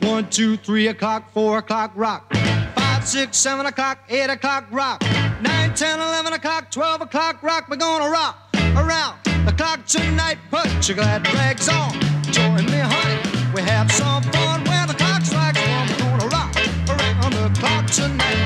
1, 2, 3 o'clock, 4 o'clock, rock. 5, 6, 7 o'clock, 8 o'clock, rock. 9, 10, 11 o'clock, 12 o'clock, rock. We're gonna rock around the clock tonight. Put your glad rags on. Join me, honey. We have some fun when the clock strikes 1. We're gonna rock around the clock tonight.